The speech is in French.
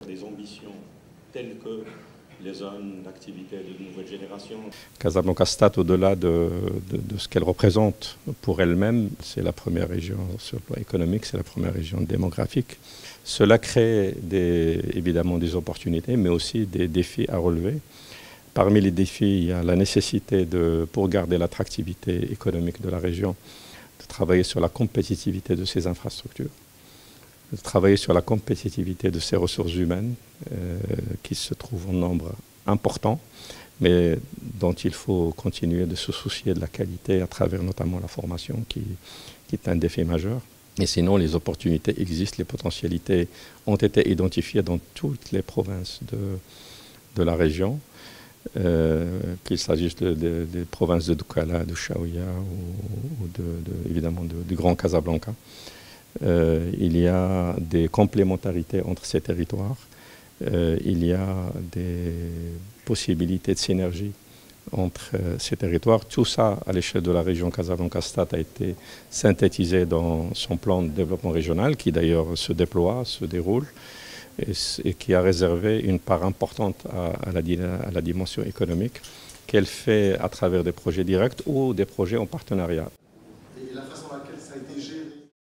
des ambitions telles que les zones d'activité de nouvelle génération. Casablanca Stade, au-delà de ce qu'elle représente pour elle-même, c'est la première région sur le plan économique, c'est la première région démographique. Cela crée évidemment des opportunités, mais aussi des défis à relever. Parmi les défis, il y a la nécessité, pour garder l'attractivité économique de la région, de travailler sur la compétitivité de ses infrastructures, de travailler sur la compétitivité de ses ressources humaines, qui se trouvent en nombre important, mais dont il faut continuer de se soucier de la qualité à travers notamment la formation, qui est un défi majeur. Et sinon, les opportunités existent, les potentialités ont été identifiées dans toutes les provinces de la région, qu'il s'agisse des provinces de Doukala, de Chaouia ou évidemment du Grand Casablanca. Il y a des complémentarités entre ces territoires. Il y a des possibilités de synergie entre ces territoires. Tout ça, à l'échelle de la région Casablanca-Stade, a été synthétisé dans son plan de développement régional, qui d'ailleurs se déploie, se déroule, et qui a réservé une part importante à la dimension économique, qu'elle fait à travers des projets directs ou des projets en partenariat.